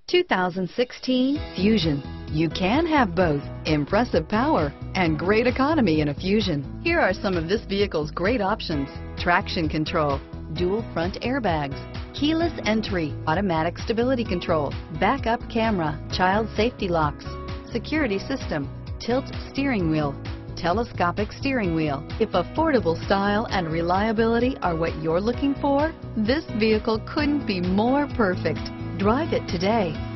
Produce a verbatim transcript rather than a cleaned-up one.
two thousand sixteen Fusion. You can have both impressive power and great economy in a Fusion. Here are some of this vehicle's great options: traction control, dual front airbags, keyless entry, automatic stability control, backup camera, child safety locks, security system, tilt steering wheel, telescopic steering wheel. If affordable style and reliability are what you're looking for, this vehicle couldn't be more perfect. Drive it today.